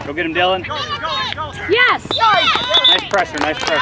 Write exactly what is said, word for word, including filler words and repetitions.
Go get him, Dylan. Yes! Nice pressure, nice pressure.